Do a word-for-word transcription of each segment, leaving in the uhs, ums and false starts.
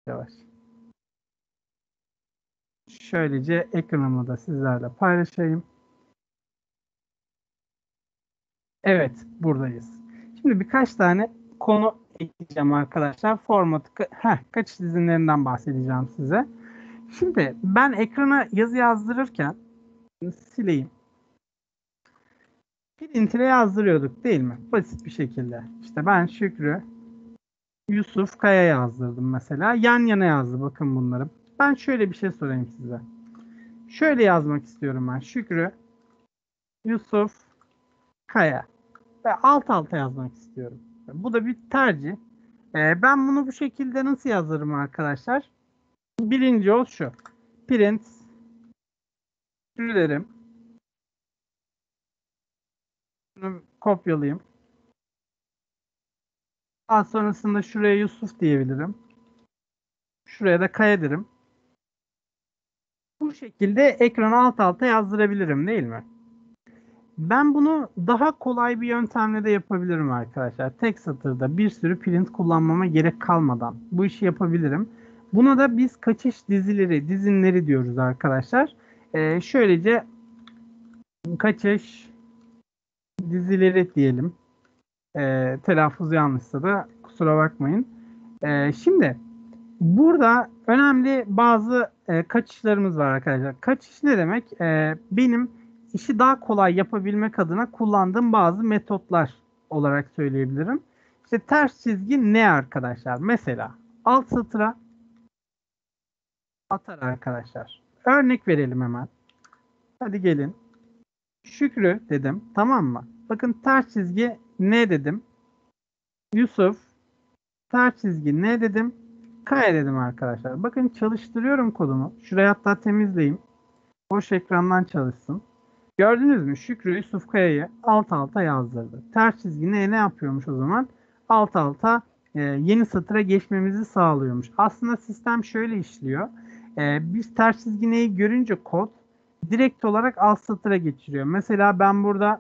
Yavaş. Şöylece ekranımı da sizlerle paylaşayım. Evet, buradayız. Şimdi birkaç tane konu ekleyeceğim arkadaşlar. Formatı, heh, kaçış dizinlerinden bahsedeceğim size. Şimdi ben ekrana yazı yazdırırken sileyim. Print'e yazdırıyorduk değil mi? Basit bir şekilde. İşte ben Şükrü, Yusuf Kaya yazdırdım mesela. Yan yana yazdı bakın bunları. Ben şöyle bir şey sorayım size. Şöyle yazmak istiyorum ben. Şükrü, Yusuf, Kaya. Ve alt alta yazmak istiyorum. Bu da bir tercih. Ee, ben bunu bu şekilde nasıl yazarım arkadaşlar? Birinci yol şu. Print, şunu derim. Bunu kopyalayayım. Daha sonrasında şuraya Yusuf diyebilirim. Şuraya da Kaya derim. Bu şekilde ekranı alt alta yazdırabilirim değil mi? Ben bunu daha kolay bir yöntemle de yapabilirim arkadaşlar. Tek satırda bir sürü print kullanmama gerek kalmadan bu işi yapabilirim. Buna da biz kaçış dizileri, dizinleri diyoruz arkadaşlar. Ee, şöylece kaçış dizileri diyelim. Ee, telaffuz yanlışsa da kusura bakmayın. Ee, şimdi burada önemli bazı e, kaçışlarımız var arkadaşlar. Kaçış ne demek? Ee, benim işi daha kolay yapabilmek adına kullandığım bazı metotlar olarak söyleyebilirim. İşte ters çizgi ne arkadaşlar? Mesela alt satıra atar arkadaşlar. Örnek verelim hemen. Hadi gelin. Şükrü dedim. Tamam mı? Bakın ters çizgi ne dedim? Yusuf ters çizgi ne dedim? Kaya dedim arkadaşlar. Bakın çalıştırıyorum kodumu. Şurayı hatta temizleyeyim. Boş ekrandan çalışsın. Gördünüz mü? Şükrü Yusuf Kaya'yı alt alta yazdırdı. Ters çizgi ne, ne yapıyormuş o zaman? Alt alta e, yeni satıra geçmemizi sağlıyormuş. Aslında sistem şöyle işliyor. E, biz ters çizgi neyi görünce kod direkt olarak alt satıra geçiriyor. Mesela ben burada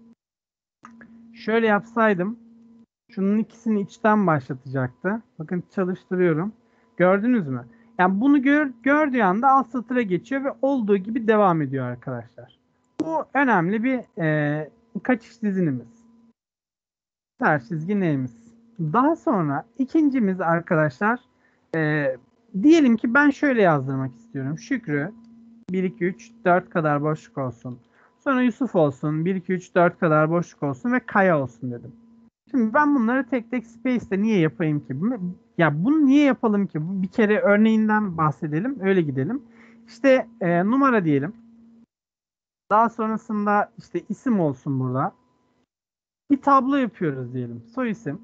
şöyle yapsaydım şunun ikisini içten başlatacaktı. Bakın çalıştırıyorum. Gördünüz mü? Yani bunu gör, gördüğü anda alt satıra geçiyor ve olduğu gibi devam ediyor arkadaşlar. Bu önemli bir e, kaçış dizinimiz. Ters çizgi neyimiz? Daha sonra ikincimiz arkadaşlar e, diyelim ki ben şöyle yazdırmak istiyorum. Şükrü bir iki üç dört kadar boşluk olsun. Sonra Yusuf olsun bir iki üç dört kadar boşluk olsun ve Kaya olsun dedim. Şimdi ben bunları tek tek Space'te niye yapayım ki? Ya bunu niye yapalım ki? Bir kere örneğinden bahsedelim, öyle gidelim. İşte e, numara diyelim. Daha sonrasında işte isim olsun burada. Bir tablo yapıyoruz diyelim. Soy isim.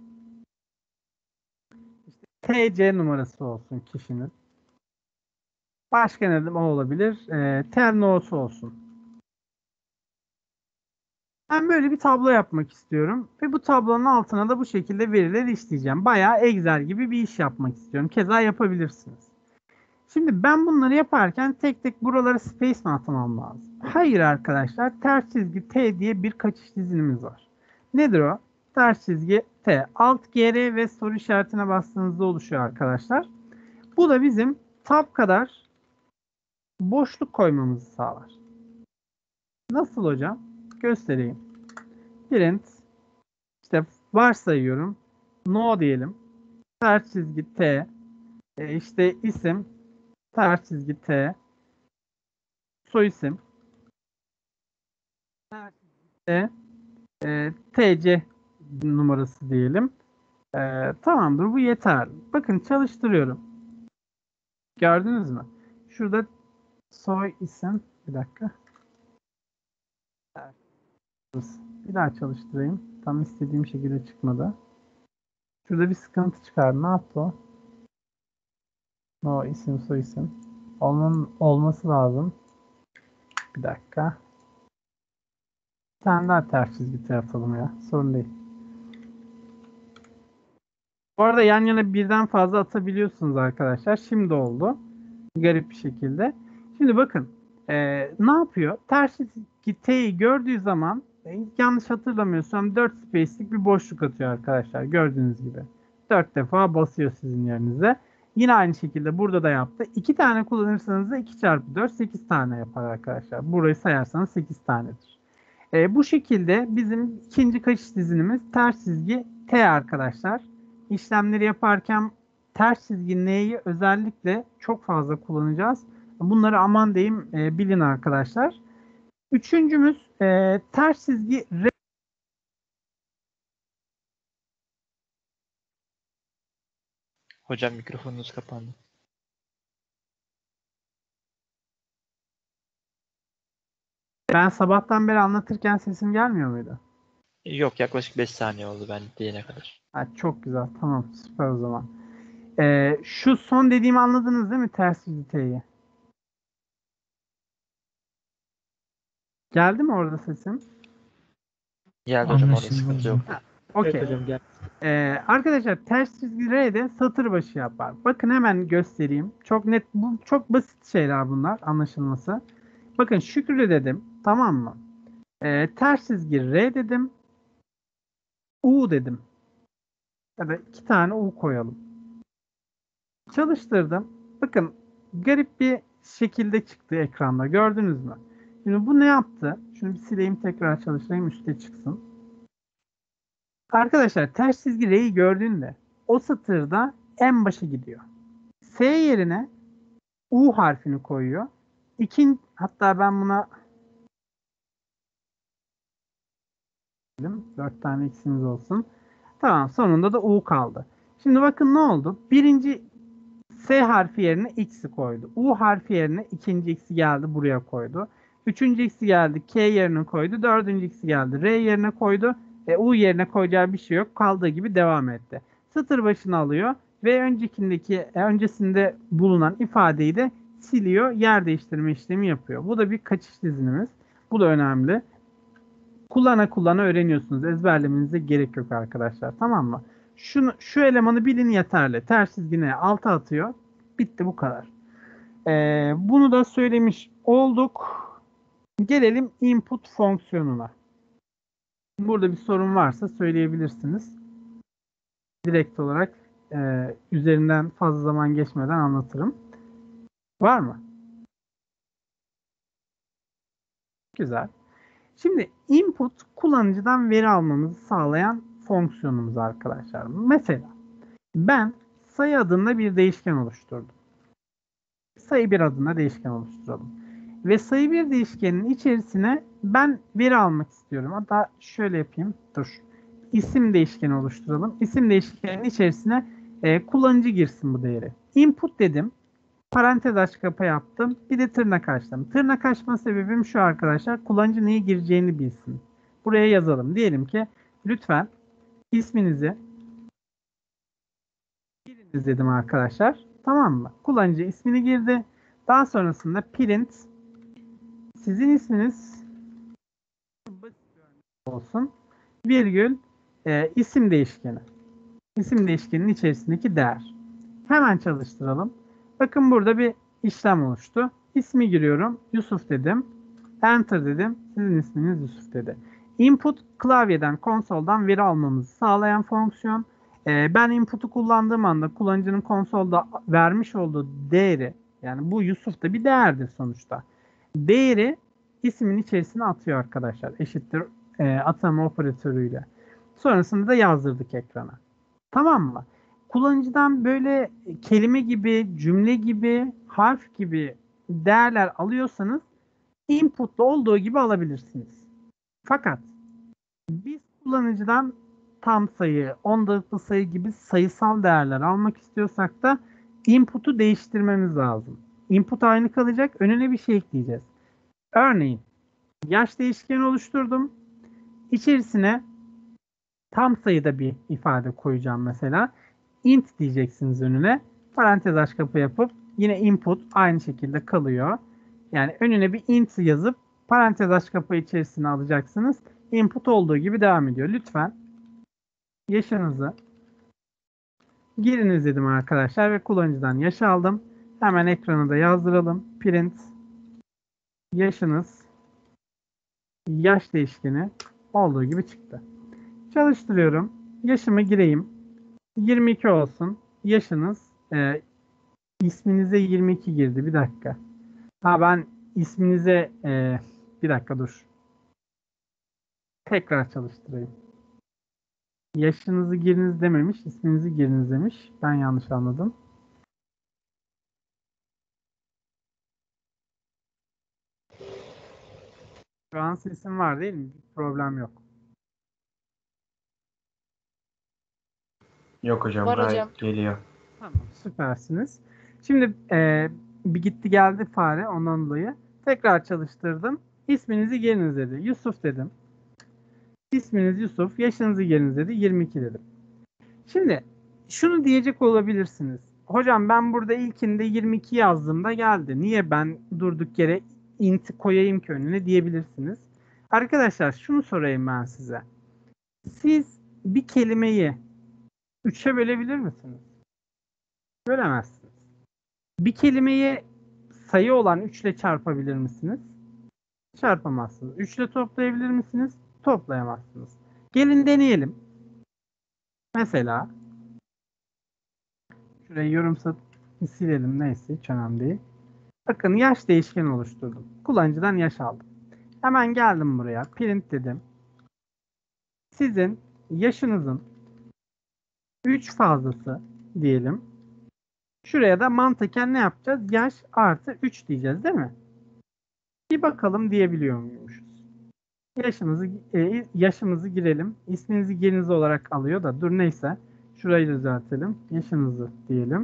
T C numarası olsun kişinin. Başka ne o olabilir? E, T N O'su olsun. Ben böyle bir tablo yapmak istiyorum. Ve bu tablonun altına da bu şekilde verileri işleyeceğim. Bayağı Excel gibi bir iş yapmak istiyorum. Keza yapabilirsiniz. Şimdi ben bunları yaparken tek tek buralara space mi atmam lazım? Hayır arkadaşlar. Ters çizgi T diye bir kaçış dizinimiz var. Nedir o? Ters çizgi T. Alt G R ve soru işaretine bastığınızda oluşuyor arkadaşlar. Bu da bizim tab kadar boşluk koymamızı sağlar. Nasıl hocam? Göstereyim. Print işte varsayıyorum. No diyelim. Ters çizgi T. E işte isim. Ters çizgi T. Soy isim. Ters çizgi T. E, T C numarası diyelim. E, tamamdır bu yeterli. Bakın çalıştırıyorum. Gördünüz mü? Şurada soy isim. Bir dakika. Bir daha çalıştırayım. Tam istediğim şekilde çıkmadı. Şurada bir sıkıntı çıkardı. Ne yaptı o? No isim soy isim. Olmanın olması lazım. Bir dakika. Bir tane daha ters çizgi atalım ya. Sorun değil. Bu arada yan yana birden fazla atabiliyorsunuz arkadaşlar. Şimdi oldu. Garip bir şekilde. Şimdi bakın. E, ne yapıyor? Ters çizgi T'yi gördüğü zaman e, yanlış hatırlamıyorsam dört space'lik bir boşluk atıyor arkadaşlar. Gördüğünüz gibi. dört defa basıyor sizin yerinize. Yine aynı şekilde burada da yaptı. iki tane kullanırsanız da iki çarpı dört sekiz tane yapar arkadaşlar. Burayı sayarsanız sekiz tanedir. E, bu şekilde bizim ikinci kaçış dizinimiz ters çizgi T arkadaşlar. İşlemleri yaparken ters çizgi N'yi özellikle çok fazla kullanacağız. Bunları aman diyeyim e, bilin arkadaşlar. Üçüncümüz e, ters çizgi R. Hocam mikrofonunuz kapandı. Ben sabahtan beri anlatırken sesim gelmiyor muydu? Yok, yaklaşık beş saniye oldu ben diyene kadar. Ha, çok güzel. Tamam. Süper o zaman. E, şu son dediğimi anladınız değil mi? Ters çizgi T'yi. Geldi mi orada sesim? Geldi hocam, orada Anlaşıldı sıkıntı hocam. yok. Okey. Evet hocam gel. Ee, arkadaşlar ters çizgi R de satır başı yapar. Bakın hemen göstereyim. Çok net, bu çok basit şeyler bunlar anlaşılması. Bakın Şükrü dedim, tamam mı? Ee, ters çizgi R dedim. U dedim. Ya da iki tane U koyalım. Çalıştırdım. Bakın garip bir şekilde çıktı ekranda. Gördünüz mü? Şimdi bu ne yaptı? Şunu bir sileyim, tekrar çalıştırayım, üstte çıksın. Arkadaşlar ters çizgi R'yi gördüğünde o satırda en başa gidiyor. S yerine U harfini koyuyor. İkin, hatta ben buna dört tane x'imiz olsun. Tamam, sonunda da U kaldı. Şimdi bakın ne oldu? Birinci S harfi yerine x'i koydu. U harfi yerine ikinci x'i geldi buraya koydu. Üçüncü x'i geldi K yerine koydu. Dördüncü x'i geldi R yerine koydu. E, U yerine koyacağı bir şey yok. Kaldığı gibi devam etti. Satır başına alıyor ve öncekindeki e, öncesinde bulunan ifadeyi de siliyor. Yer değiştirme işlemi yapıyor. Bu da bir kaçış dizinimiz. Bu da önemli. Kullana kullana öğreniyorsunuz. Ezberlemenize gerek yok arkadaşlar. Tamam mı? Şunu, şu elemanı bilin yeterli. Ters çizgine alta atıyor. Bitti, bu kadar. Ee, bunu da söylemiş olduk. Gelelim input fonksiyonuna. Burada bir sorun varsa söyleyebilirsiniz. Direkt olarak e, üzerinden fazla zaman geçmeden anlatırım. Var mı? Güzel. Şimdi input kullanıcıdan veri almamızı sağlayan fonksiyonumuz arkadaşlar. Mesela ben sayı adında bir değişken oluşturdum. Sayı bir adında değişken oluşturalım. Ve sayı bir değişkenin içerisine ben veri almak istiyorum. Hatta şöyle yapayım. Dur. İsim değişkeni oluşturalım. İsim değişkeninin içerisine e, kullanıcı girsin bu değeri. Input dedim. Parantez aç kapa yaptım. Bir de tırnak açtım. Tırnak açma sebebim şu arkadaşlar. Kullanıcı neye gireceğini bilsin. Buraya yazalım. Diyelim ki lütfen isminizi giriniz dedim arkadaşlar. Tamam mı? Kullanıcı ismini girdi. Daha sonrasında print sizin isminiz olsun. Virgül e, isim değişkeni. İsim değişkeninin içerisindeki değer. Hemen çalıştıralım. Bakın burada bir işlem oluştu. İsmi giriyorum. Yusuf dedim. Enter dedim. Sizin isminiz Yusuf dedi. Input klavyeden, konsoldan veri almamızı sağlayan fonksiyon. Ee, ben input'u kullandığım anda kullanıcının konsolda vermiş olduğu değeri, yani bu Yusuf da bir değerdir sonuçta. Değeri ismin içerisine atıyor arkadaşlar. Eşittir e, atama operatörüyle. Sonrasında da yazdırdık ekrana. Tamam mı? Kullanıcıdan böyle kelime gibi, cümle gibi, harf gibi değerler alıyorsanız input'ta olduğu gibi alabilirsiniz. Fakat biz kullanıcıdan tam sayı, ondalıklı sayı gibi sayısal değerler almak istiyorsak da input'u değiştirmemiz lazım. Input aynı kalacak, önüne bir şey ekleyeceğiz. Örneğin yaş değişkeni oluşturdum. İçerisine tam sayıda bir ifade koyacağım mesela. Int diyeceksiniz önüne. Parantez aç kapı yapıp yine input aynı şekilde kalıyor. Yani önüne bir int yazıp parantez aç kapı içerisine alacaksınız. Input olduğu gibi devam ediyor. Lütfen yaşınızı giriniz dedim arkadaşlar ve kullanıcıdan yaş aldım. Hemen ekrana da yazdıralım. Print yaşınız yaş değişkeni olduğu gibi çıktı. Çalıştırıyorum. Yaşımı gireyim. yirmi iki olsun. Yaşınız e, İsminize yirmi iki girdi. Bir dakika. Ha ben isminize e, bir dakika dur. Tekrar çalıştırayım. Yaşınızı giriniz dememiş, isminizi giriniz demiş. Ben yanlış anladım. Şu an sesim var değil mi? Bir problem yok. Yok hocam, Var gayet hocam. geliyor. Tamam, süpersiniz. Şimdi e, bir gitti geldi fare ondan dolayı. Tekrar çalıştırdım. İsminizi giriniz dedi. Yusuf dedim. İsminiz Yusuf, yaşınızı giriniz dedi. yirmi iki dedim. Şimdi şunu diyecek olabilirsiniz. Hocam ben burada ilkinde yirmi iki yazdığımda geldi. Niye ben durduk yere int koyayım ki önüne diyebilirsiniz. Arkadaşlar şunu sorayım ben size. Siz bir kelimeyi üçe bölebilir misiniz? Bölemezsiniz. Bir kelimeyi sayı olan üç ile çarpabilir misiniz? Çarpamazsınız. üç ile toplayabilir misiniz? Toplayamazsınız. Gelin deneyelim. Mesela şurayı yorumsa silelim, neyse hiç önemli değil. Bakın yaş değişkeni oluşturdum. Kullanıcıdan yaş aldım. Hemen geldim buraya. Print dedim. Sizin yaşınızın üç fazlası diyelim. Şuraya da mantıken ne yapacağız? Yaş artı üç diyeceğiz değil mi? Bir bakalım diyebiliyor muymuşuz? Yaşımızı, e, yaşımızı girelim. İsminizi giriniz olarak alıyor da dur neyse. Şurayı düzeltelim. Yaşınızı diyelim.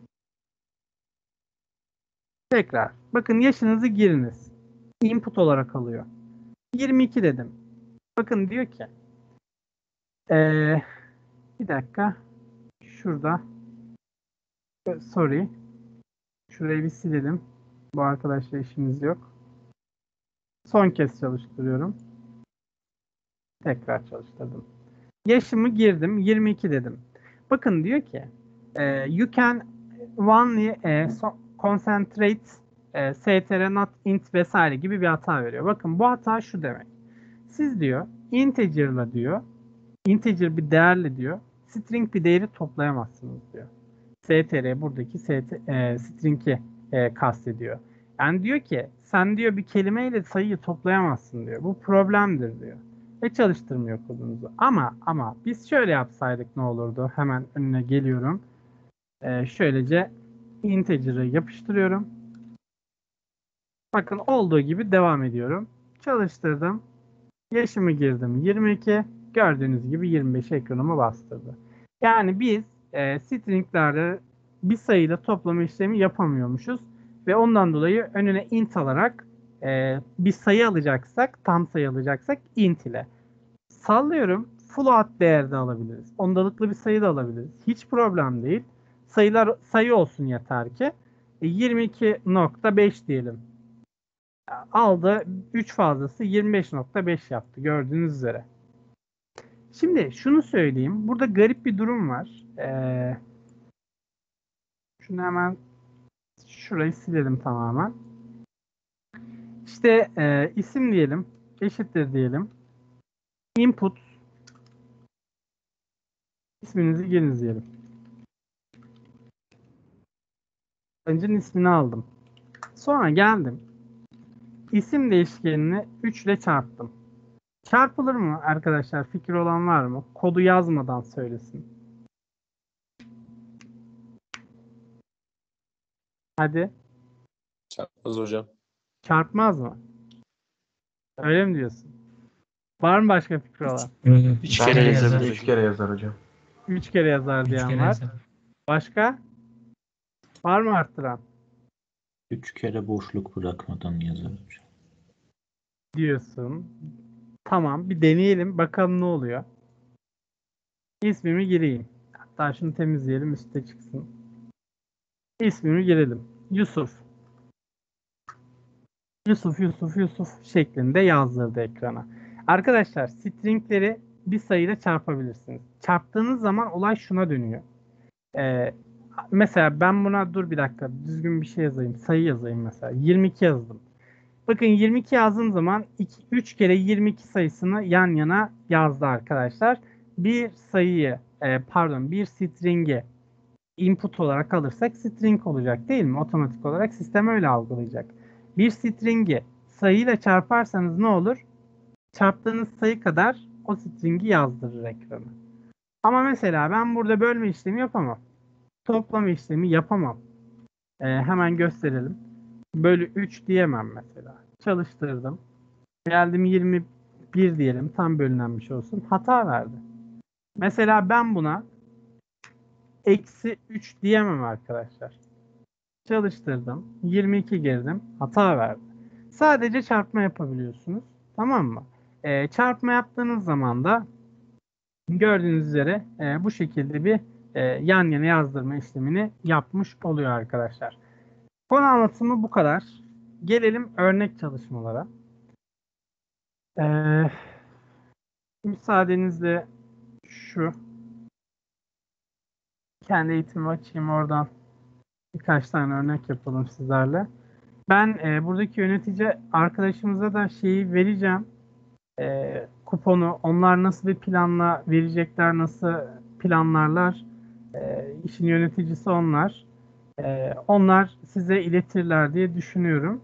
Tekrar. Bakın yaşınızı giriniz. Input olarak alıyor. yirmi iki dedim. Bakın diyor ki ee, bir dakika. Şurada sorry. Şurayı bir silelim. Bu arkadaşla işimiz yok. Son kez çalıştırıyorum. Tekrar çalıştırdım. Yaşımı girdim. yirmi iki dedim. Bakın diyor ki e, you can only e, so, concentrate e, str not int vesaire gibi bir hata veriyor. Bakın bu hata şu demek. Siz diyor integer'la diyor integer bir değerle diyor string bir değeri toplayamazsınız diyor. str buradaki st, e, string'i e, kastediyor. Yani diyor ki sen diyor bir kelimeyle sayıyı toplayamazsın diyor. Bu problemdir diyor. Ve çalıştırmıyor kodunuzu. Ama ama biz şöyle yapsaydık ne olurdu? Hemen önüne geliyorum. E, şöylece integer'ı yapıştırıyorum. Bakın olduğu gibi devam ediyorum. Çalıştırdım. Yaşımı girdim yirmi iki. Gördüğünüz gibi yirmi beş ekranıma bastırdı. Yani biz e, stringlerde bir sayıyla toplama işlemi yapamıyormuşuz. Ve ondan dolayı önüne int alarak e, bir sayı alacaksak, tam sayı alacaksak int ile. Sallıyorum. Float değerde alabiliriz. Ondalıklı bir sayı da alabiliriz. Hiç problem değil. Sayılar sayı olsun yeter ki. E, yirmi iki nokta beş diyelim. Aldı. üç fazlası yirmi beş nokta beş yaptı. Gördüğünüz üzere. Şimdi şunu söyleyeyim. Burada garip bir durum var. Ee, şunu hemen şurayı silelim tamamen. İşte e, isim diyelim. Eşittir diyelim. Input isminizi giriniz diyelim. Öncünün ismini aldım. Sonra geldim. İsim değişkenini üç ile çarptım. Çarpılır mı arkadaşlar? Fikir olan var mı? Kodu yazmadan söylesin. Hadi. Çarpmaz hocam. Çarpmaz mı? Öyle mi diyorsun? Var mı başka fikri olan? Üç Ben kere de yazabilir. üç kere yazar hocam. Üç kere yazar Üç diyen kere var. yazar. Başka? Var mı arttıran? Üç kere boşluk bırakmadan yazar hocam. Diyorsun. Tamam, bir deneyelim. Bakalım ne oluyor. İsmimi gireyim. Hatta şunu temizleyelim, üstte çıksın. İsmimi girelim. Yusuf. Yusuf, Yusuf, Yusuf şeklinde yazdırdı ekrana. Arkadaşlar, stringleri bir sayıyla çarpabilirsiniz. Çarptığınız zaman olay şuna dönüyor. Ee, mesela ben buna dur bir dakika düzgün bir şey yazayım. Sayı yazayım mesela. yirmi iki yazdım. Bakın yirmi iki yazdığım zaman üç kere yirmi iki sayısını yan yana yazdı arkadaşlar. Bir sayıyı e, pardon bir string'i input olarak alırsak string olacak değil mi? Otomatik olarak sistem öyle algılayacak. Bir string'i sayıyla çarparsanız ne olur? Çarptığınız sayı kadar o string'i yazdırır ekrana. Ama mesela ben burada bölme işlemi yapamam. Toplama işlemi yapamam. Ee, hemen gösterelim. Bölü üç diyemem mesela. Çalıştırdım. Geldim yirmi bir diyelim. Tam bölünenmiş olsun. Hata verdi. Mesela ben buna eksi üç diyemem arkadaşlar. Çalıştırdım. yirmi iki girdim. Hata verdi. Sadece çarpma yapabiliyorsunuz. Tamam mı? Ee, çarpma yaptığınız zaman da gördüğünüz üzere e, bu şekilde bir e, yan yana yazdırma işlemini yapmış oluyor arkadaşlar. Konu anlatımı bu kadar. Gelelim örnek çalışmalara. Ee, müsaadenizle şu kendi eğitimimi açayım, oradan birkaç tane örnek yapalım sizlerle. Ben e, buradaki yönetici arkadaşımıza da şeyi vereceğim. E, kuponu. Onlar nasıl bir planla verecekler, nasıl planlarlar. E, işin yöneticisi onlar. E, onlar size iletirler diye düşünüyorum.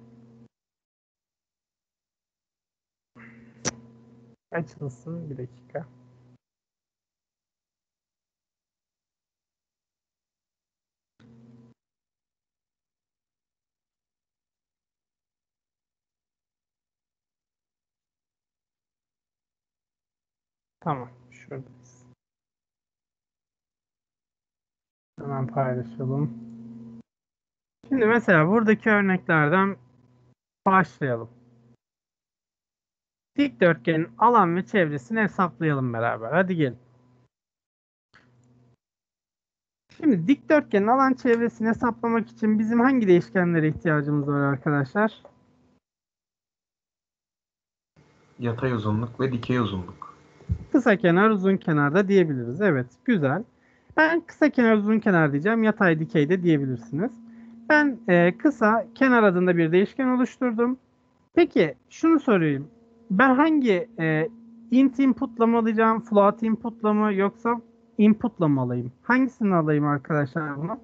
Açılsın bir dakika. Tamam. Şuradayız. Hemen paylaşalım. Şimdi mesela buradaki örneklerden başlayalım. Dikdörtgenin alan ve çevresini hesaplayalım beraber. Hadi gelin. Şimdi dikdörtgenin alan çevresini hesaplamak için bizim hangi değişkenlere ihtiyacımız var arkadaşlar? Yatay uzunluk ve dikey uzunluk. Kısa kenar, uzun kenar da diyebiliriz. Evet, güzel. Ben kısa kenar, uzun kenar diyeceğim. Yatay, dikey de diyebilirsiniz. Ben e, kısa kenar adında bir değişken oluşturdum. Peki şunu sorayım. Ben hangi e, int input'la mı alacağım, float input'la mı, yoksa input'la mı alayım? Hangisini alayım arkadaşlar bunu?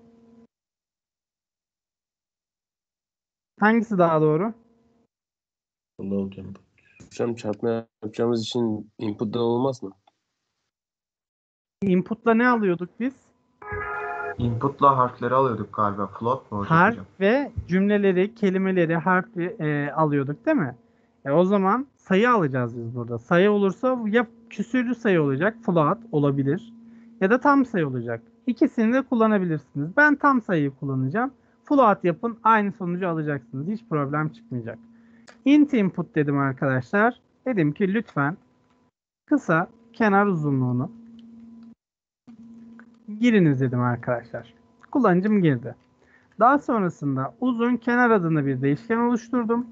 Hangisi daha doğru? Allah hocam. Hocam çarpma yapacağımız için input'tan olmaz mı? Input'la ne alıyorduk biz? Input'la harfleri alıyorduk galiba. Float mu olacak Harf hocam? ve cümleleri, kelimeleri, harfi e, alıyorduk değil mi? E, o zaman sayı alacağız biz burada. Sayı olursa ya küsürlü sayı olacak, float olabilir, ya da tam sayı olacak. İkisini de kullanabilirsiniz. Ben tam sayıyı kullanacağım. Float yapın, aynı sonucu alacaksınız. Hiç problem çıkmayacak. Int input dedim arkadaşlar. Dedim ki lütfen kısa kenar uzunluğunu giriniz dedim arkadaşlar. Kullanıcım girdi. Daha sonrasında uzun kenar adında bir değişken oluşturdum.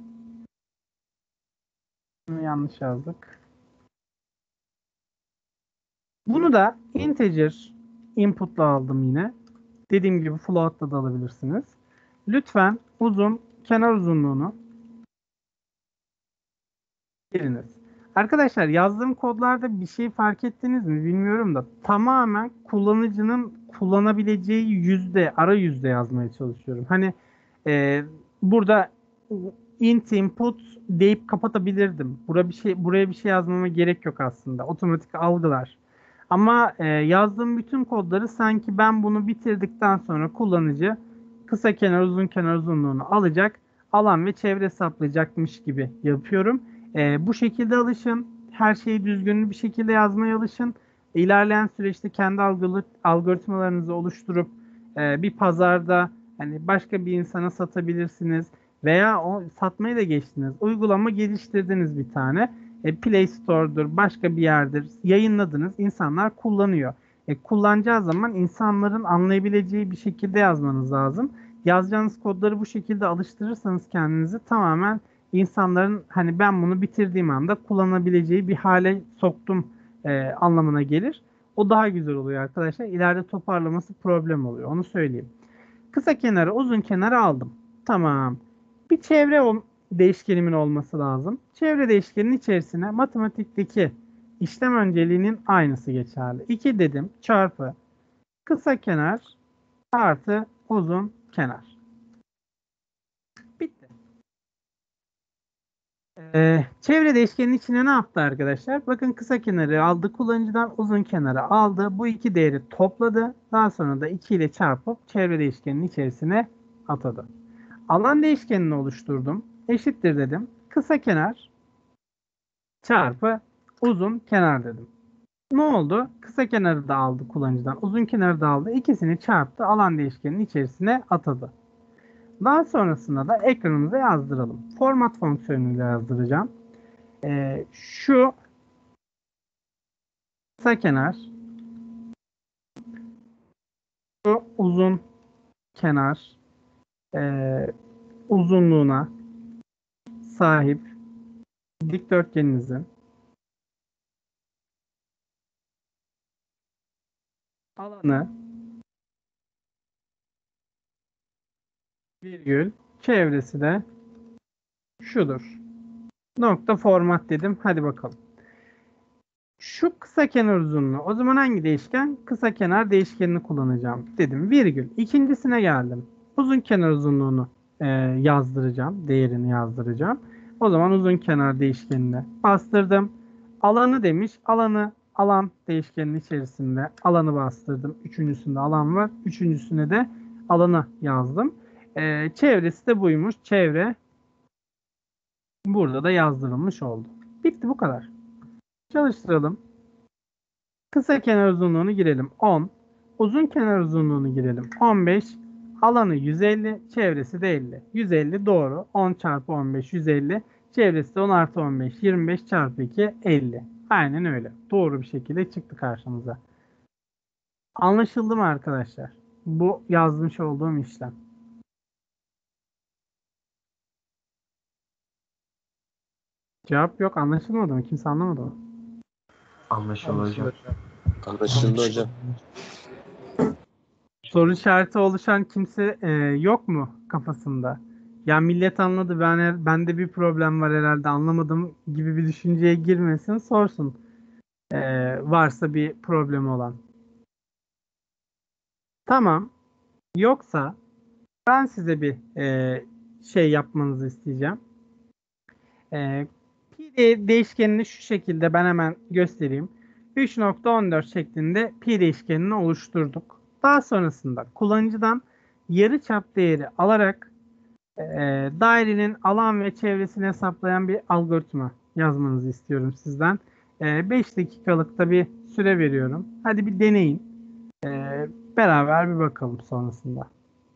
Bunu yanlış yazdık. Bunu da integer input'la aldım yine. Dediğim gibi float'la da alabilirsiniz. Lütfen uzun kenar uzunluğunu giriniz. Arkadaşlar yazdığım kodlarda bir şey fark ettiniz mi bilmiyorum da tamamen kullanıcının kullanabileceği yüzde, ara yüzde yazmaya çalışıyorum. Hani e, burada int input deyip kapatabilirdim. Buraya bir şey buraya bir şey yazmama gerek yok aslında. Otomatik algılar. Ama e, yazdığım bütün kodları sanki ben bunu bitirdikten sonra kullanıcı kısa kenar uzun kenar uzunluğunu alacak, alan ve çevre hesaplayacakmış gibi yapıyorum. E, bu şekilde alışın. Her şeyi düzgün bir şekilde yazmaya alışın. İlerleyen süreçte kendi algılı, algoritmalarınızı oluşturup e, bir pazarda hani başka bir insana satabilirsiniz. Veya o satmayı da geçtiniz. Uygulama geliştirdiniz bir tane. E, Play Store'dur, başka bir yerdir. Yayınladınız. İnsanlar kullanıyor. E, kullanacağı zaman insanların anlayabileceği bir şekilde yazmanız lazım. Yazacağınız kodları bu şekilde alıştırırsanız kendinizi tamamen insanların hani ben bunu bitirdiğim anda kullanabileceği bir hale soktum e, anlamına gelir. O daha güzel oluyor arkadaşlar. İleride toparlaması problem oluyor. Onu söyleyeyim. Kısa kenarı, uzun kenarı aldım. Tamam. Bir çevre ol- değişkenimin olması lazım. Çevre değişkeninin içerisine matematikteki işlem önceliğinin aynısı geçerli. iki dedim çarpı kısa kenar artı uzun kenar. Bitti. Ee, çevre değişkenin içine ne yaptı arkadaşlar? Bakın kısa kenarı aldı kullanıcıdan, uzun kenarı aldı. Bu iki değeri topladı. Daha sonra da iki ile çarpıp çevre değişkeninin içerisine atadı. Alan değişkenini oluşturdum. Eşittir dedim. Kısa kenar çarpı uzun kenar dedim. Ne oldu? Kısa kenarı da aldı kullanıcıdan, uzun kenarı da aldı. İkisini çarptı. Alan değişkeninin içerisine atadı. Daha sonrasında da ekranımıza yazdıralım. Format fonksiyonuyla yazdıracağım. Ee, şu kısa kenar, şu uzun kenar e, uzunluğuna sahip dikdörtgeninizin alanı virgül çevresi de şudur. Nokta format dedim. Hadi bakalım. Şu kısa kenar uzunluğu. O zaman hangi değişken? Kısa kenar değişkenini kullanacağım dedim. Virgül. İkincisine geldim. Uzun kenar uzunluğunu e, yazdıracağım. Değerini yazdıracağım. O zaman uzun kenar değişkenine bastırdım. Alanı demiş. Alanı alan değişkenin içerisinde alanı bastırdım. Üçüncüsünde alan var. Üçüncüsüne de alanı yazdım. E, çevresi de buymuş. Çevre burada da yazdırılmış oldu. Bitti bu kadar. Çalıştıralım. Kısa kenar uzunluğunu girelim on. Uzun kenar uzunluğunu girelim on beş. Alanı yüz elli. Çevresi de elli. yüz elli doğru. on çarpı on beş yüz elli. Çevresi de on artı on beş. yirmi beş çarpı iki elli. Aynen öyle. Doğru bir şekilde çıktı karşımıza. Anlaşıldı mı arkadaşlar? Bu yazmış olduğum işlem. Cevap yok. Anlaşılmadı mı? Kimse anlamadı mı? Anlaşıldı hocam. Anlaşıldı hocam. Soru işareti oluşan kimse e, yok mu kafasında? Ya millet anladı, ben bende bir problem var herhalde anlamadım gibi bir düşünceye girmesin, sorsun. E, varsa bir problem olan. Tamam. Yoksa ben size bir e, şey yapmanızı isteyeceğim. E, pi de- değişkenini şu şekilde ben hemen göstereyim. üç nokta on dört şeklinde pi değişkenini oluşturduk. Daha sonrasında kullanıcıdan yarıçap değeri alarak e, dairenin alan ve çevresini hesaplayan bir algoritma yazmanızı istiyorum sizden. E, beş dakikalık da bir süre veriyorum. Hadi bir deneyin. E, beraber bir bakalım sonrasında.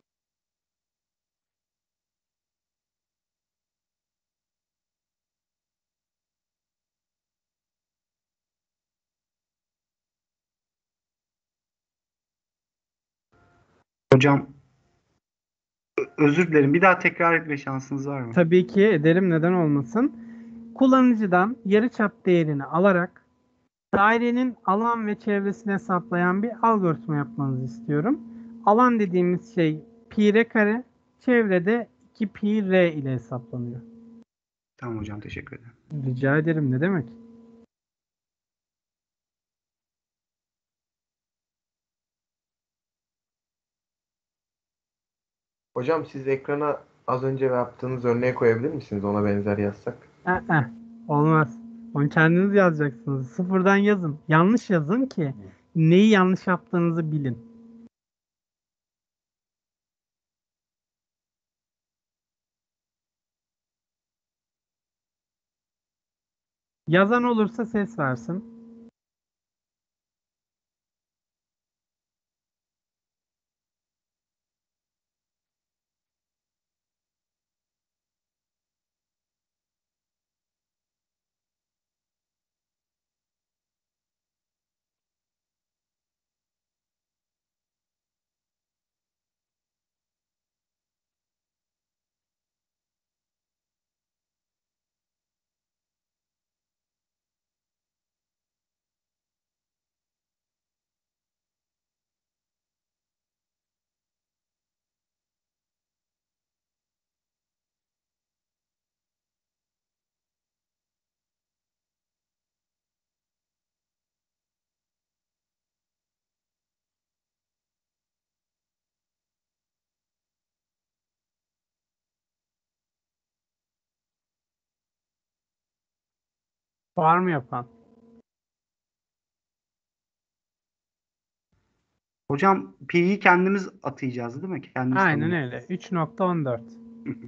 Hocam özür dilerim. Bir daha tekrar etme şansınız var mı? Tabii ki ederim, neden olmasın. Kullanıcıdan yarıçap değerini alarak dairenin alan ve çevresini hesaplayan bir algoritma yapmanızı istiyorum. Alan dediğimiz şey pi r kare, çevrede iki pi r ile hesaplanıyor. Tamam hocam, teşekkür ederim. Rica ederim, ne demek? Hocam siz ekrana az önce yaptığınız örneği koyabilir misiniz? Ona benzer yazsak. Eh, eh, olmaz. Onu kendiniz yazacaksınız. Sıfırdan yazın. Yanlış yazın ki neyi yanlış yaptığınızı bilin. Yazan olursa ses versin. Var mı yapan? Hocam pi'yi kendimiz atayacağız değil mi? Kendimiz Aynen tanımlayacağız. öyle. üç nokta on dört. Hı hı.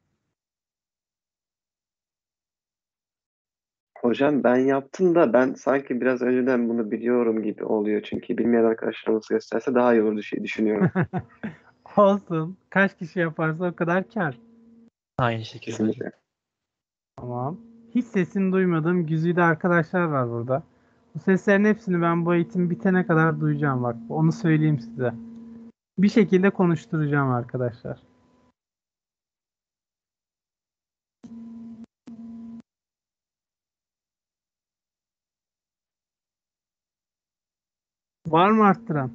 Hocam ben yaptım da ben sanki biraz önceden bunu biliyorum gibi oluyor. Çünkü bilmeyen arkadaşlarımız gösterse daha iyi olur diye düşünüyorum. Olsun. Kaç kişi yaparsa o kadar kar. Aynı şekilde hocam. Kesinlikle. Tamam. Hiç sesini duymadığım güzide arkadaşlar var burada. Bu seslerin hepsini ben bu eğitim bitene kadar duyacağım bak. Onu söyleyeyim size. Bir şekilde konuşturacağım arkadaşlar. Var mı arttıran?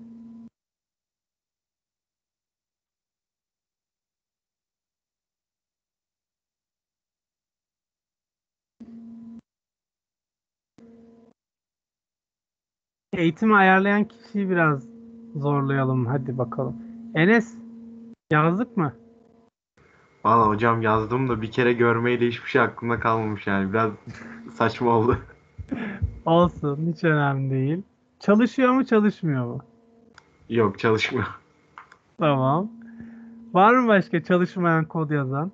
Eğitimi ayarlayan kişiyi biraz zorlayalım. Hadi bakalım. Enes, yazdık mı? Valla hocam yazdım da bir kere görmeyle hiçbir şey aklımda kalmamış yani. Biraz saçma oldu. Olsun. Hiç önemli değil. Çalışıyor mu çalışmıyor mu? Yok, çalışmıyor. Tamam. Var mı başka çalışmayan kod yazan?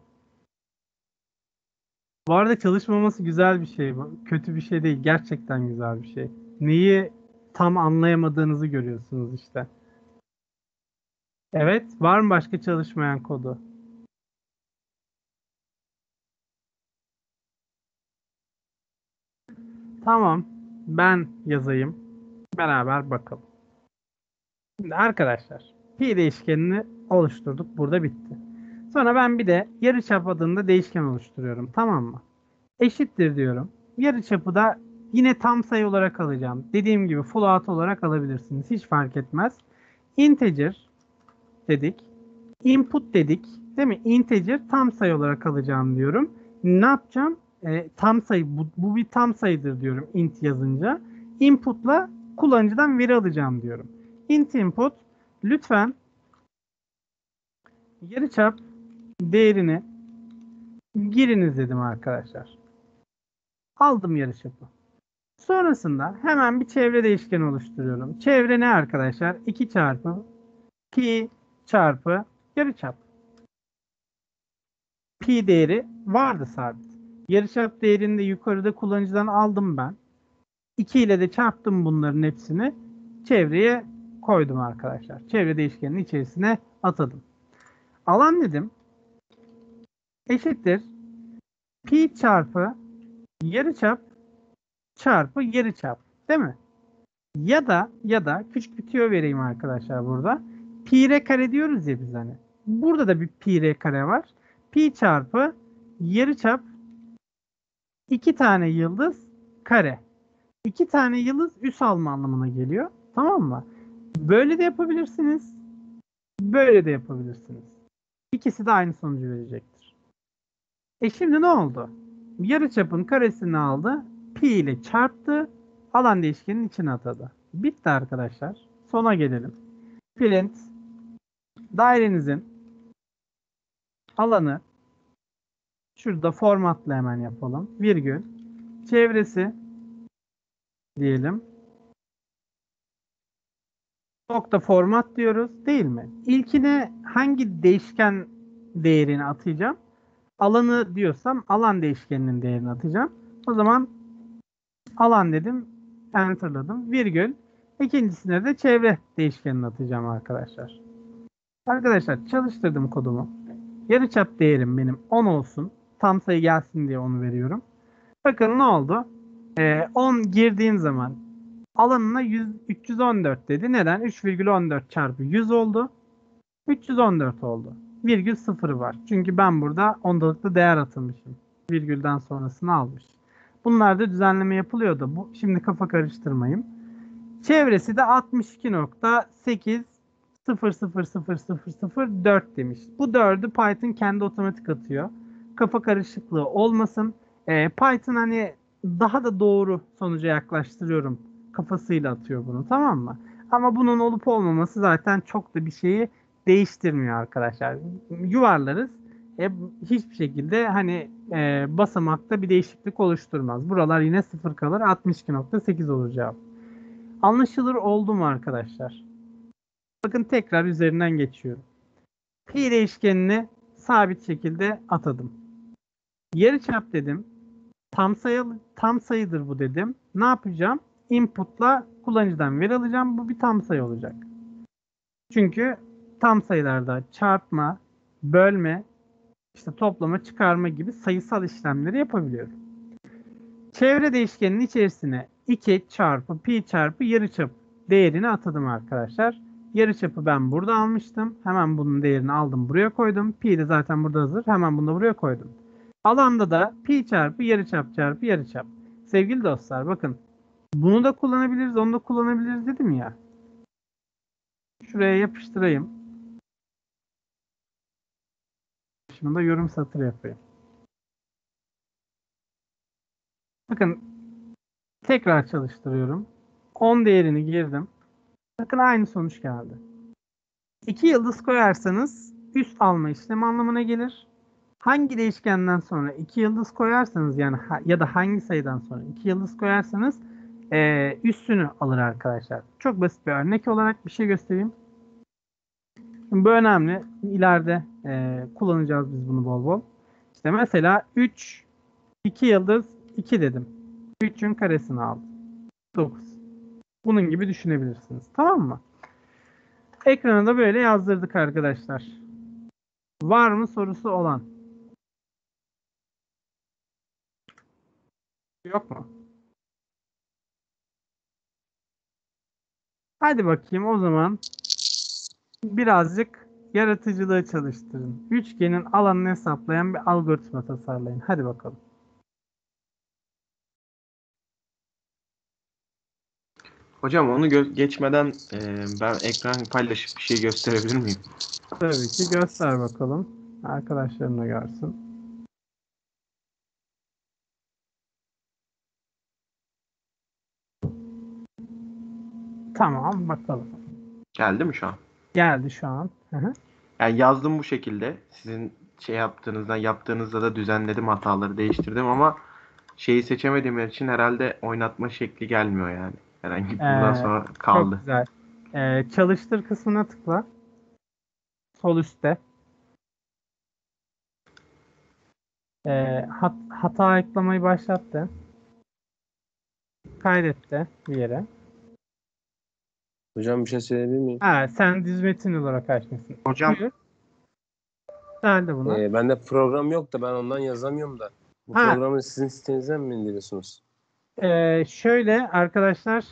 Bu arada çalışmaması güzel bir şey. bu. Kötü bir şey değil. Gerçekten güzel bir şey. Neyi tam anlayamadığınızı görüyorsunuz işte. Evet. Var mı başka çalışmayan kodu? Tamam. Ben yazayım. Beraber bakalım. Şimdi arkadaşlar pi değişkenini oluşturduk. Burada bitti. Sonra ben bir de yarıçap adında değişken oluşturuyorum. Tamam mı? Eşittir diyorum. Yarıçapı da yine tam sayı olarak alacağım. Dediğim gibi full out olarak alabilirsiniz. Hiç fark etmez. Integer dedik. Input dedik. Değil mi? Integer tam sayı olarak alacağım diyorum. Ne yapacağım? E, tam sayı. Bu, bu bir tam sayıdır diyorum int yazınca. Input'la kullanıcıdan veri alacağım diyorum. Int input lütfen yarıçap değerini giriniz dedim arkadaşlar. Aldım yarıçapı. Sonrasında hemen bir çevre değişkeni oluşturuyorum. Çevre ne arkadaşlar? iki çarpı pi çarpı yarıçap. Pi değeri vardı sabit. Yarıçap değerini de yukarıda kullanıcıdan aldım ben. iki ile de çarptım bunların hepsini. Çevreye koydum arkadaşlar. Çevre değişkeninin içerisine atadım. Alan dedim. Eşittir. Pi çarpı yarıçap çarpı yarıçap. Değil mi? Ya da ya da küçük bir tüyo vereyim arkadaşlar burada. Pi r kare diyoruz ya biz hani. Burada da bir pi r kare var. Pi çarpı yarıçap iki tane yıldız kare. İki tane yıldız üs alma anlamına geliyor. Tamam mı? Böyle de yapabilirsiniz. Böyle de yapabilirsiniz. İkisi de aynı sonucu verecektir. E şimdi ne oldu? Yarıçapın karesini aldı. Pi ile çarptı. Alan değişkenin içine atadı. Bitti arkadaşlar. Sona gelelim. Print dairenizin alanı şurada formatla hemen yapalım. Virgül çevresi diyelim. Nokta format diyoruz değil mi? İlkine hangi değişken değerini atacağım? Alanı diyorsam alan değişkeninin değerini atacağım. O zaman alan dedim. Enter'ladım. Virgül. İkincisine de çevre değişkenini atacağım arkadaşlar. Arkadaşlar çalıştırdım kodumu. Yarıçap değerim benim on olsun. Tam sayı gelsin diye onu veriyorum. Bakın ne oldu? Ee, on girdiğim zaman alanına yüz, üç yüz on dört dedi. Neden? üç virgül on dört çarpı yüz oldu. üç yüz on dört oldu. Virgül sıfır var. Çünkü ben burada ondalıklı değer atılmışım. Virgülden sonrasını almış. Bunlarda düzenleme yapılıyordu. Bu, şimdi kafa karıştırmayayım. Çevresi de altmış iki nokta sekiz sıfır sıfır sıfır sıfır sıfır dört demiş. Bu dördü Python kendi otomatik atıyor. Kafa karışıklığı olmasın. Ee, Python hani daha da doğru sonuca yaklaştırıyorum kafasıyla atıyor bunu, tamam mı? Ama bunun olup olmaması zaten çok da bir şeyi değiştirmiyor arkadaşlar. Yuvarlarız. E, hiçbir şekilde hani e, basamakta bir değişiklik oluşturmaz. Buralar yine sıfır kalır. altmış iki nokta sekiz olur cevap. Anlaşılır oldu mu arkadaşlar? Bakın tekrar üzerinden geçiyorum. Pi değişkenini sabit şekilde atadım. Yarıçap dedim. Tam sayı tam sayıdır bu dedim. Ne yapacağım? Input'la kullanıcıdan veri alacağım. Bu bir tam sayı olacak. Çünkü tam sayılarda çarpma, bölme, işte toplama, çıkarma gibi sayısal işlemleri yapabiliyorum. Çevre değişkeninin içerisine iki çarpı pi çarpı yarıçap değerini atadım arkadaşlar. Yarıçapı ben burada almıştım. Hemen bunun değerini aldım, buraya koydum. Pi de zaten burada hazır. Hemen bunu da buraya koydum. Alanda da pi çarpı yarıçap çarpı yarıçap. Sevgili dostlar bakın. Bunu da kullanabiliriz, onu da kullanabiliriz dedim ya. Şuraya yapıştırayım. Şimdi de yorum satır yapayım. Bakın tekrar çalıştırıyorum. on değerini girdim. Bakın aynı sonuç geldi. iki yıldız koyarsanız üst alma işlemi anlamına gelir. Hangi değişkenden sonra iki yıldız koyarsanız yani ha, ya da hangi sayıdan sonra iki yıldız koyarsanız e, üstünü alır arkadaşlar. Çok basit bir örnek olarak bir şey göstereyim. Şimdi bu önemli. İleride e, kullanacağız biz bunu bol bol. İşte mesela üç, iki yıldız, iki dedim. üçün karesini aldım. dokuz. Bunun gibi düşünebilirsiniz. Tamam mı? Ekrana da böyle yazdırdık arkadaşlar. Var mı sorusu olan? Yok mu? Hadi bakayım o zaman birazcık yaratıcılığı çalıştırın. Üçgenin alanını hesaplayan bir algoritma tasarlayın. Hadi bakalım. Hocam onu gö- geçmeden e, ben ekran paylaşıp bir şey gösterebilir miyim? Tabii ki göster bakalım. Arkadaşlarım da görsün. Tamam bakalım. Geldi mi şu an? Geldi şu an. Hı hı. Yani yazdım bu şekilde. Sizin şey yaptığınızdan yaptığınızda da düzenledim, hataları değiştirdim ama şeyi seçemediğim için herhalde oynatma şekli gelmiyor yani. Herhangi buradan Ee, sonra Çok kaldı. güzel. Ee, çalıştır kısmına tıkla. Sol üstte. Ee, hat, hata eklemeyi başlattı. Kaydetti bir yere. Hocam bir şey söyleyebilir miyim? Ha, sen düz metin olarak açmışsın. Hocam Buyur. Sen de buna. Ee, bende program yok da ben ondan yazamıyorum da. Bu Ha. programı sizin sitenizden mi indiriyorsunuz? Ee, şöyle arkadaşlar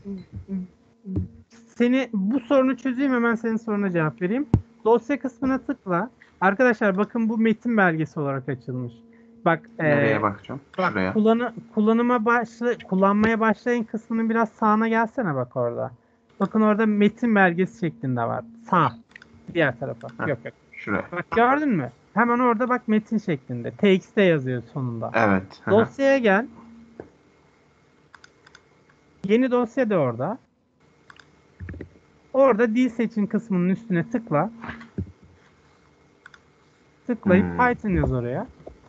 seni bu sorunu çözeyim hemen senin soruna cevap vereyim. Dosya kısmına tıkla. Arkadaşlar bakın bu metin belgesi olarak açılmış. Bak Nereye e, bakacağım? bak Şuraya. kullanı, kullanıma başla kullanmaya başlayın kısmının biraz sağına gelsene bak orada. Bakın orada metin belgesi şeklinde var. Sağ. Diğer tarafa. Heh. Yok yok. Şuraya. Bak gördün mü? Hemen orada bak metin şeklinde. T X T yazıyor sonunda. Evet. hı hı. Dosyaya gel. Yeni dosya da orada. Orada dil seçin kısmının üstüne tıkla. Tıklayıp Hmm. Python yaz oraya.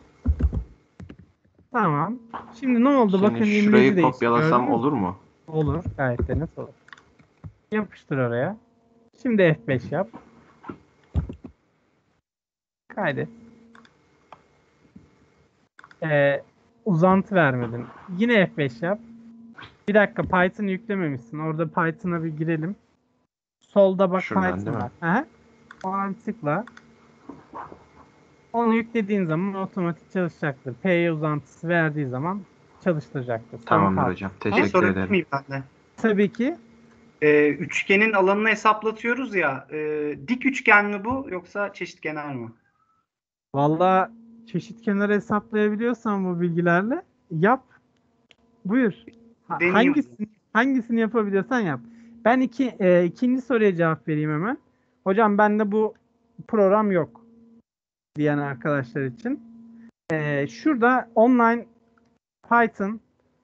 Tamam. Şimdi ne oldu? Şimdi Bakın imleci şurayı değişti. kopyalasam Gördün mü? olur mu? Olur. Gayet de net olur. Yapıştır oraya. Şimdi F beş yap. Kaydet. Ee, uzantı vermedin. Yine F beş yap. Bir dakika Python yüklememişsin. Orada Python'a bir girelim. Solda bak Şuradan Python değil mi? var. Aha. Ona bir tıkla. Onu yüklediğin zaman otomatik çalışacaktır. P'ye uzantısı verdiği zaman çalıştıracaktır. Sorun Tamamdır kalmaz. hocam. bir Teşekkür sorabilir ederim. miyim ben de? Tabii ki. Ee, üçgenin alanını hesaplatıyoruz ya. e, dik üçgen mi bu yoksa çeşitkenar mı? Valla çeşit kenarı hesaplayabiliyorsan bu bilgilerle yap. Buyur. Ha- Deniyorum. hangisini, hangisini yapabiliyorsan yap. Ben iki, e, ikinci soruya cevap vereyim hemen. Hocam bende bu program yok diyen arkadaşlar için. E, şurada online Python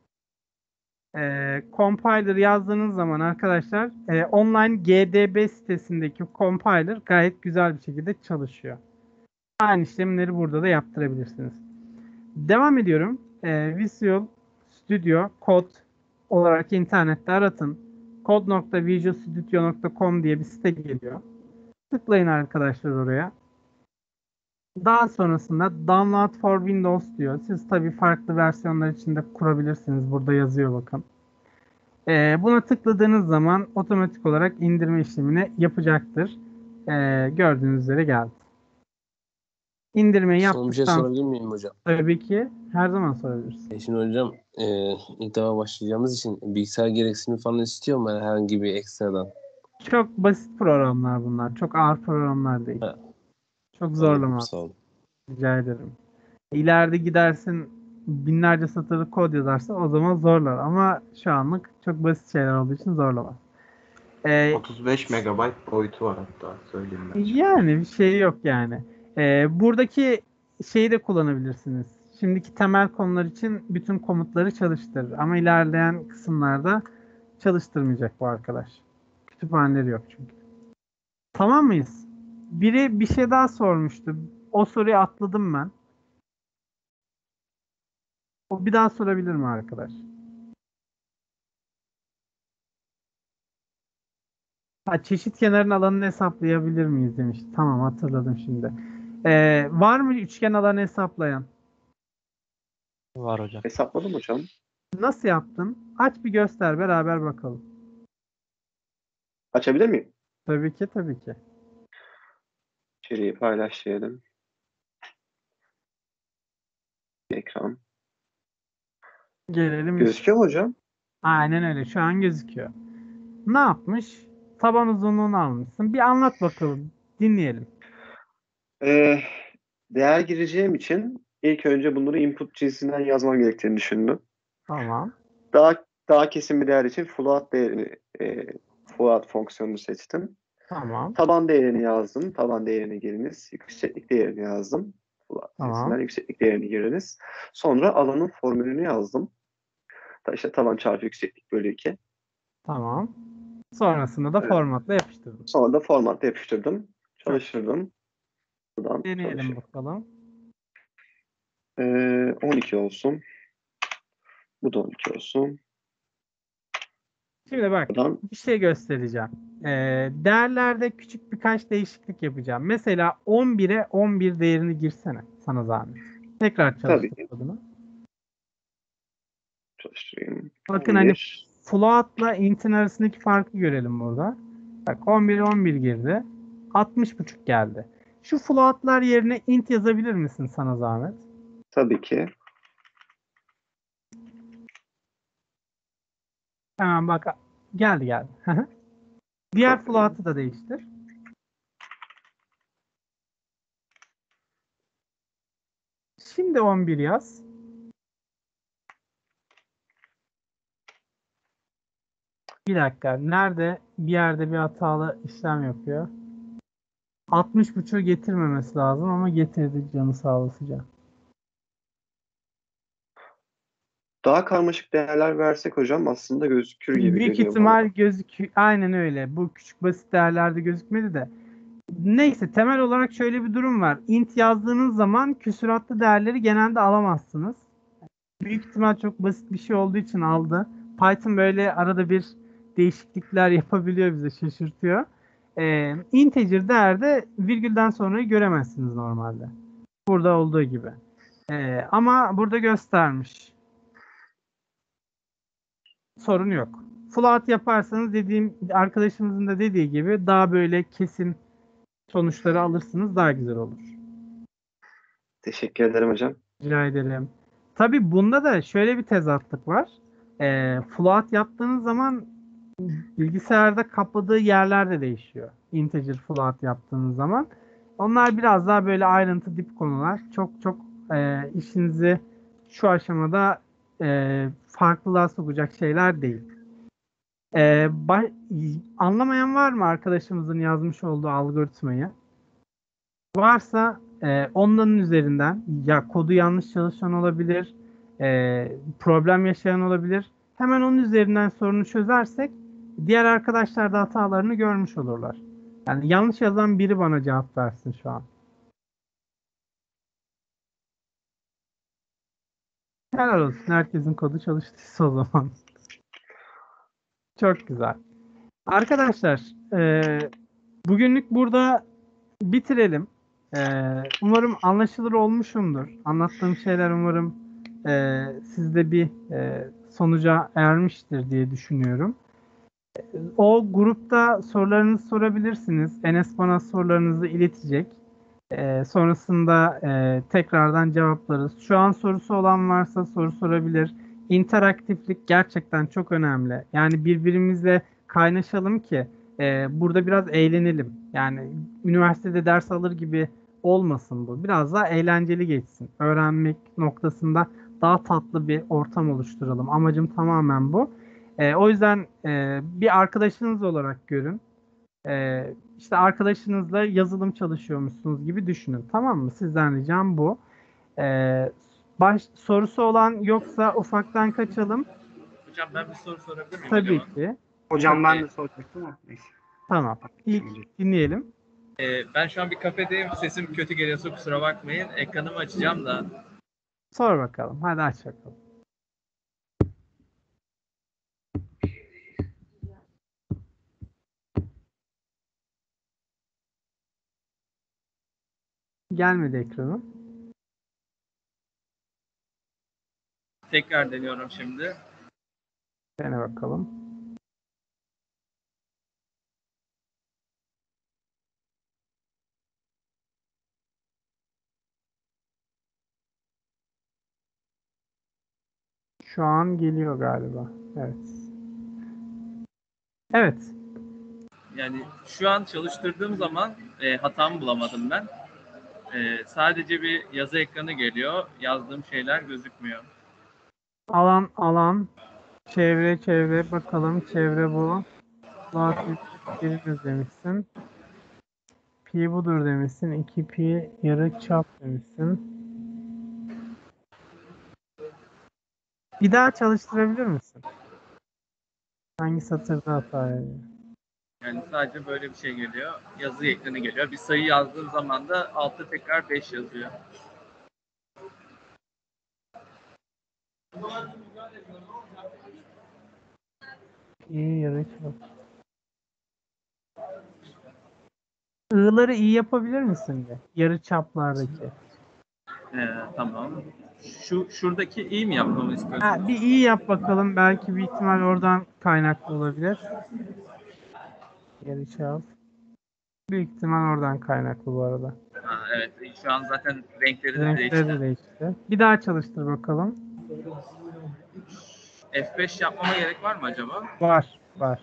e, compiler yazdığınız zaman arkadaşlar e, online G D B sitesindeki compiler gayet güzel bir şekilde çalışıyor. Aynı işlemleri burada da yaptırabilirsiniz. Devam ediyorum. Ee, Visual Studio Code olarak internette aratın. code nokta visual studio nokta com diye bir site geliyor. Tıklayın arkadaşlar oraya. Daha sonrasında Download for Windows diyor. Siz tabii farklı versiyonlar için de kurabilirsiniz. Burada yazıyor bakın. Ee, buna tıkladığınız zaman otomatik olarak indirme işlemini yapacaktır. Ee, gördüğünüz üzere geldi. İndirmeyi Son bir şey yaptıktan sorabilir miyim hocam? tabii ki her zaman sorabilirsiniz. E şimdi hocam e, ilk defa başlayacağımız için bilgisayar gereksinimi falan istiyor mu yani herhangi bir ekstradan? Çok basit programlar bunlar. Çok ağır programlar değil. Ha. Çok Anladım, zorlamaz. sağ olun. Rica ederim. İleride gidersin binlerce satırlık kod yazarsın, o zaman zorlar. Ama şu anlık çok basit şeyler olduğu için zorlamaz. Ee, otuz beş megabayt boyutu var hatta söyleyeyim ben. yani bir şey yok yani. Ee, buradaki şeyi de kullanabilirsiniz. Şimdiki temel konular için bütün komutları çalıştırır. Ama ilerleyen kısımlarda çalıştırmayacak bu arkadaş. Kütüphaneleri yok çünkü. Tamam mıyız? Biri bir şey daha sormuştu. O soruyu atladım ben. O bir daha sorabilir mi arkadaş? Ha, çeşit kenarın alanını hesaplayabilir miyiz demiş. Tamam, hatırladım şimdi. Ee, var mı üçgen alanı hesaplayan? Var hocam. Hesapladım hocam. Nasıl yaptın? Aç bir göster, beraber bakalım. Açabilir miyim? Tabii ki, tabii ki. İçeriği paylaş diyelim. Ekran. Gelelim. Gözüküyor mu hocam? Aynen öyle. Şu an gözüküyor. Ne yapmış? Taban uzunluğunu almışsın. Bir anlat bakalım. Dinleyelim. Ee, değer gireceğim için ilk önce bunları input cinsinden yazmam gerektiğini düşündüm. Tamam. Daha daha kesin bir değer için float değerini e, float fonksiyonunu seçtim. Tamam. Taban değerini yazdım. Taban değerini giriniz. Yükseklik değerini yazdım. Float Tamam. cinsinden yükseklik değerini giriniz. Sonra alanın formülünü yazdım. Ta- İşte taban çarpı yükseklik bölü iki. Tamam. Sonrasında da Evet. formatla yapıştırdım. Sonra da formatta yapıştırdım. Çalıştırdım. Buradan Deneyelim çalışır. bakalım. Ee, on iki olsun. Bu da on iki olsun. Şimdi bak, Buradan bir şey göstereceğim. Ee, değerlerde küçük birkaç değişiklik yapacağım. Mesela on bire on bir değerini girsene. Sana zahmet. Tekrar Tabii çalıştır ki. adını. çalıştırayım. Bakın on hani bir. float'la int'in arasındaki farkı görelim burada. Bak on bir on bir girdi. altmış buçuk geldi. Şu float'lar yerine int yazabilir misin sana zahmet? Tabii ki. Hemen bak, geldi geldi. Diğer Çok float'ı da değiştir. Şimdi on bir yaz. Bir dakika. Nerede? Bir yerde bir hatalı işlem yapıyor. altmış buçuğu getirmemesi lazım ama getirdi, canı sağ olasıca. Daha karmaşık değerler versek hocam aslında gözükür gibi Büyük geliyor ihtimal bana. gözüküyor. Aynen öyle. Bu küçük basit değerlerde gözükmedi de. Neyse, temel olarak şöyle bir durum var. Int yazdığınız zaman küsuratlı değerleri genelde alamazsınız. Büyük ihtimal çok basit bir şey olduğu için aldı. Python böyle arada bir değişiklikler yapabiliyor, bize şaşırtıyor. Ee, integer değerde virgülden sonrayı göremezsiniz normalde. Burada olduğu gibi. Ee, ama burada göstermiş. Sorun yok. Float yaparsanız dediğim arkadaşımızın da dediği gibi daha böyle kesin sonuçları alırsınız, daha güzel olur. Teşekkür ederim hocam. Rica ederim. Tabii bunda da şöyle bir tezatlık var. Ee, float yaptığınız zaman bilgisayarda kapladığı yerler de değişiyor. Integer float yaptığınız zaman. Onlar biraz daha böyle ayrıntı dip konular. Çok çok e, işinizi şu aşamada e, farklılığa sokacak şeyler değil. E, ba- anlamayan var mı arkadaşımızın yazmış olduğu algoritmayı? Varsa e, onların üzerinden, ya kodu yanlış çalışan olabilir, e, problem yaşayan olabilir. Hemen onun üzerinden sorunu çözersek diğer arkadaşlar da hatalarını görmüş olurlar. Yani yanlış yazan biri bana cevap versin şu an. Helal olsun. Herkesin kodu çalıştıysa o zaman. Çok güzel. Arkadaşlar, eee, bugünlük burada bitirelim. Eee, umarım anlaşılır olmuşumdur. Anlattığım şeyler umarım eee sizde bir eee, sonuca ermiştir diye düşünüyorum. O grupta sorularınızı sorabilirsiniz. Enes bana sorularınızı iletecek. Ee, sonrasında e, tekrardan cevaplarız. Şu an sorusu olan varsa soru sorabilir. İnteraktiflik gerçekten çok önemli. Yani birbirimizle kaynaşalım ki e, burada biraz eğlenelim. Yani üniversitede ders alır gibi olmasın bu. Biraz daha eğlenceli geçsin. Öğrenmek noktasında daha tatlı bir ortam oluşturalım. Amacım tamamen bu. E, o yüzden e, bir arkadaşınız olarak görün. E, işte arkadaşınızla yazılım çalışıyormuşsunuz gibi düşünün. Tamam mı? Sizden ricam bu. E, baş, sorusu olan yoksa ufaktan kaçalım. Hocam ben bir soru sorabilir miyim Tabii acaba? ki. Hocam ben Ee, de soracaktım ama neyse. Tamam. İlk dinleyelim. Ee, ben şu an bir kafedeyim. Sesim kötü geliyorsa kusura bakmayın. Ekranımı açacağım da. Sor bakalım. Hadi aç bakalım. Gelmedi ekranı. Tekrar deniyorum şimdi. Dene bakalım. Şu an geliyor galiba. Evet. Evet. Yani şu an çalıştırdığım zaman e, hatamı bulamadım ben. E, sadece bir yazı ekranı geliyor. Yazdığım şeyler gözükmüyor. Alan alan. Çevre çevre. Bakalım çevre bu. Last birimiz demişsin. Pi budur demişsin. iki pi yarı çap demişsin. Bir daha çalıştırabilir misin? Hangi satırda hata ediyor? Yani sadece böyle bir şey geliyor. Yazı ekranı geliyor. Bir sayı yazdığım zaman da altta tekrar beş yazıyor. Pi yarı çap. I'ları iyi yapabilir misin de? Yarı çaplardaki. E, tamam. Şu şuradaki iyi mi yapmamı istiyorsunuz? Ha, bir iyi yap bakalım. Belki bir ihtimal oradan kaynaklı olabilir. Yarı çap. Büyük ihtimal oradan kaynaklı bu arada. Ha, evet. Şu an zaten renkleri de Renkleri de değişti. değişti. Bir daha çalıştır bakalım. F beş yapmama gerek var mı acaba? Var. Var.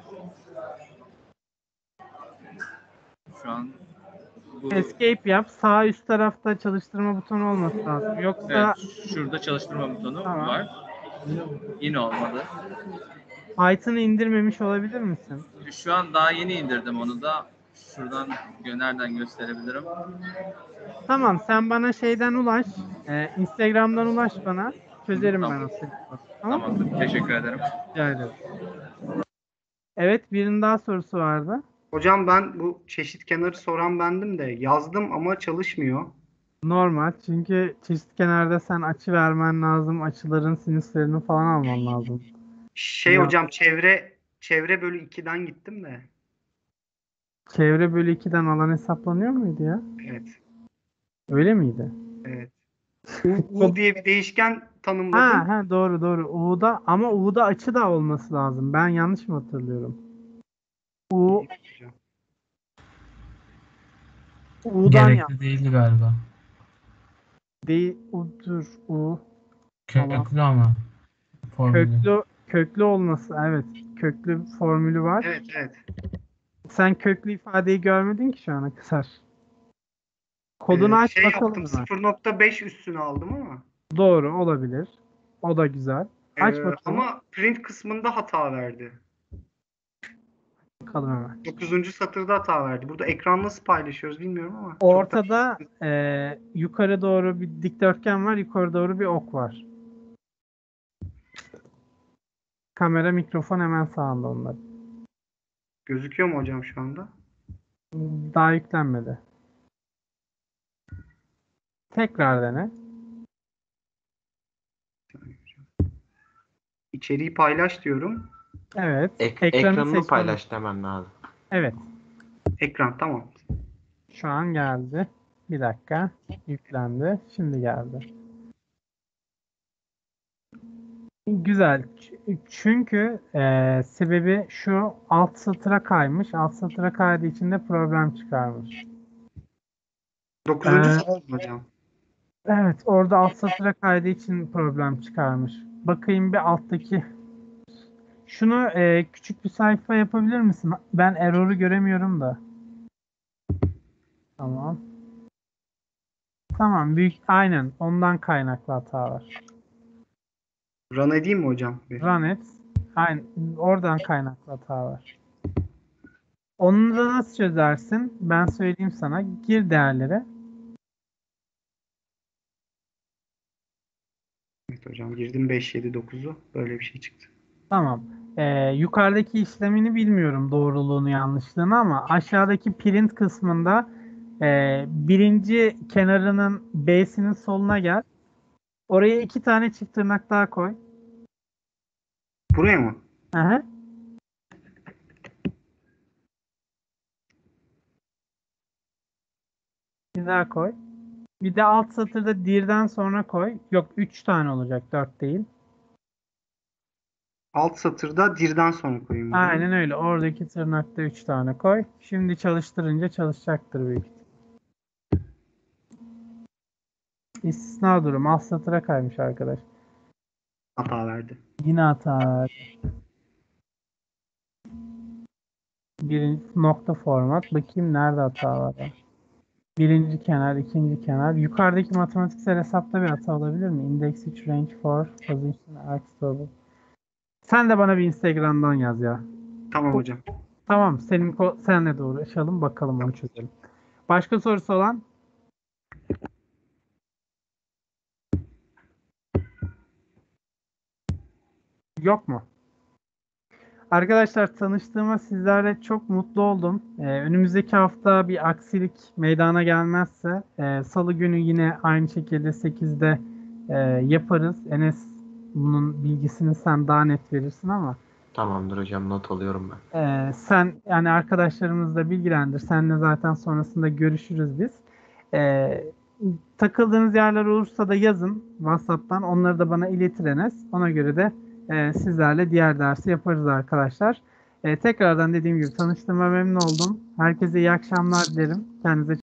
Şu an bu Escape yap. Sağ üst tarafta çalıştırma butonu olması lazım. Yoksa evet, şurada çalıştırma butonu Tamam. var. Yine olmadı. Python'ı indirmemiş olabilir misin? Şu an daha yeni indirdim onu da. Şuradan gö- nereden gösterebilirim? Tamam, sen bana şeyden ulaş. e, Instagram'dan ulaş bana. Çözerim ben Tamam. o sıkıntıyı. Tamam. Tamamdır. Teşekkür ederim. Rica ederim. Evet, birinin daha sorusu vardı. Hocam ben bu çeşit kenarı soran bendim de yazdım ama çalışmıyor. Normal, çünkü çeşit kenarda sen açı vermen lazım. Açıların sinüslerini falan alman lazım. Şey Ya. hocam çevre çevre bölü ikiden gittim de. Çevre bölü ikiden alan hesaplanıyor muydu ya? Evet. Öyle miydi? Evet. U, U diye bir değişken tanımladım. Ha, ha doğru doğru. U'da ama U'da açı da olması lazım. Ben yanlış mı hatırlıyorum? U Hocam. U'dan yap. Gerekli değildi galiba. Değil, U'dur. U. Tamam. Köklü ama formülü. Köklü köklü olması. Evet. Köklü formülü var. Evet evet. Sen köklü ifadeyi görmedin ki şu ana kadar. Kodunu Ee, aç şey bakalım yaptım mı? sıfır nokta beş üstüne aldım ama. Doğru olabilir. O da güzel. Aç Ee, bakalım. ama print kısmında hata verdi. Bakalım hemen. dokuzuncu satırda hata verdi. Burada ekran nasıl paylaşıyoruz bilmiyorum ama. çok da- Ortada e, yukarı doğru bir dikdörtgen var. Yukarı doğru bir ok var. Kamera, mikrofon hemen sağında onlar. Gözüküyor mu hocam şu anda? Daha yüklenmedi. Tekrar dene. İçeriği paylaş diyorum. Evet. Ek- ekranı ekranını seçmem- paylaş demen lazım. Evet. Ekran tamam. Şu an geldi. Bir dakika. Yüklendi. Şimdi geldi. Güzel. Ç- Çünkü e, sebebi şu, alt satıra kaymış. Alt satıra kaydığı için de problem çıkarmış. Dokuzuncu Ee, satır hocam. Evet, orada alt satıra kaydığı için problem çıkarmış. Bakayım bir alttaki. Şunu e, küçük bir sayfa yapabilir misin? Ben error'u göremiyorum da. Tamam. Tamam, büyük aynen ondan kaynaklı hata var. Run edeyim mi hocam? Bir. Run et. Aynen oradan kaynaklı hata var. Onu da nasıl çözersin? Ben söyleyeyim sana. Gir değerlere. Evet hocam girdim beş, yedi, dokuzu. Böyle bir şey çıktı. Tamam. Ee, yukarıdaki işlemini bilmiyorum, doğruluğunu yanlışlığını, ama aşağıdaki print kısmında e, birinci kenarının B'sinin soluna gel. Oraya iki tane çift tırnak daha koy. Buraya mı? Aha. Bir daha koy. Bir de alt satırda dir'den sonra koy. Yok, üç tane olacak, dört değil. Alt satırda dirden sonra koyayım. hocam. Aynen öyle. Oradaki tırnakta üç tane koy. Şimdi çalıştırınca çalışacaktır büyük ihtimal. İstisna durum. Alt satıra kaymış arkadaş. Hata verdi. Yine hata verdi. Birinci nokta format. Bakayım nerede hata var ya. Birinci kenar, ikinci kenar. Yukarıdaki matematiksel hesapta bir hata olabilir mi? Index which range for position x table. Sen de bana bir Instagram'dan yaz ya. Tamam hocam. Tamam, senin ko- senle de uğraşalım, bakalım onu çözelim. Başka sorusu olan? Yok mu? Arkadaşlar, tanıştığıma sizlerle çok mutlu oldum. Ee, önümüzdeki hafta bir aksilik meydana gelmezse e, Salı günü yine aynı şekilde sekizde e, yaparız. Enes, bunun bilgisini sen daha net verirsin ama Tamamdır hocam, not alıyorum ben. e, sen yani arkadaşlarımızı da bilgilendir. Seninle zaten sonrasında görüşürüz biz. E, takıldığınız yerler olursa da yazın WhatsApp'tan. Onları da bana iletir Enes. Ona göre de e, sizlerle diğer dersi yaparız arkadaşlar. E, tekrardan dediğim gibi tanıştığıma memnun oldum. Herkese iyi akşamlar dilerim. Kendinize